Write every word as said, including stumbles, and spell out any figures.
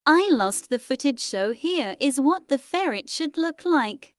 I lost the footage, so here is what the ferret should look like.